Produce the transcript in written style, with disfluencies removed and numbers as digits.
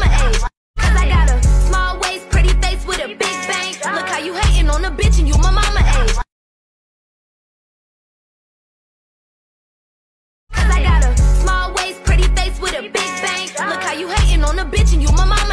mama age. Cause I got a small waist, pretty face with a big bang. Look how you hating on a bitch and you my mama age. Cause I got a small waist, pretty face with a big bang. Look how you hating on a bitch and you my mama